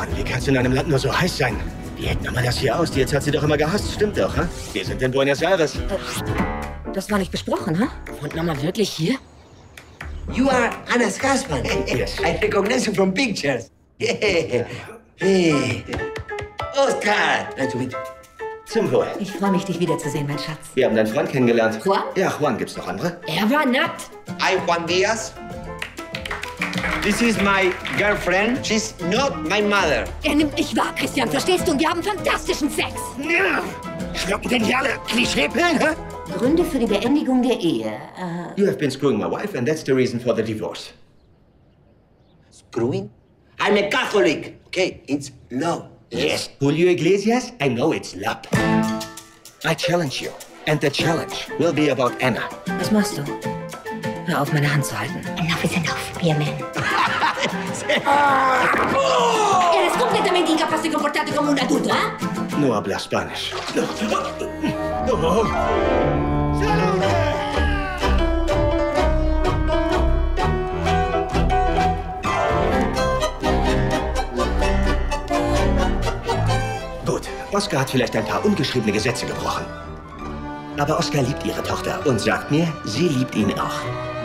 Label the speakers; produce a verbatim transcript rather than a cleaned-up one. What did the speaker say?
Speaker 1: Mann, wie kannst du in einem Land nur so heiß sein? Wie hält man das hier aus? Die jetzt hat sie doch immer gehasst. Stimmt doch, ha? Wir sind in Buenos Aires.
Speaker 2: Äh, das war nicht besprochen, ha? Und Mama wirklich hier?
Speaker 3: You are Anna's husband.
Speaker 1: Yes.
Speaker 3: I recognize you from pictures. Hey. Hey. Oscar. Nice to meet you.
Speaker 1: Zum Wohl.
Speaker 2: Ich freue mich, dich wiederzusehen, mein Schatz.
Speaker 1: Wir haben deinen Freund kennengelernt.
Speaker 2: Juan?
Speaker 1: Ja, Juan. Gibt's noch andere?
Speaker 2: Er war nackt.
Speaker 3: I'm Juan Diaz. This is my girlfriend. She's not my mother.
Speaker 2: Er nimmt mich wahr, Christian, verstehst du? Und wir haben fantastischen Sex.
Speaker 1: Ja. Schlucken denn hier alle Klischeepillen, hä?
Speaker 2: Gründe für die Beendigung der Ehe. Äh,
Speaker 1: You have been screwing my wife and that's the reason for the divorce.
Speaker 3: Screwing? I'm a Catholic. Okay, it's love.
Speaker 1: Yes. Julio Iglesias, I know it's love. I challenge you. And the challenge will be about Anna.
Speaker 2: was machst du? Hör auf, meine Hand zu halten.
Speaker 4: Enough is enough, be a man.
Speaker 2: Eres completamente incapaz de comportarte como un adulto, ¿eh?
Speaker 1: No habla Spanish. No. Gut, Oscar hat vielleicht ein paar ungeschriebene Gesetze gebrochen. Aber Oscar liebt ihre Tochter und sagt mir, sie liebt ihn auch.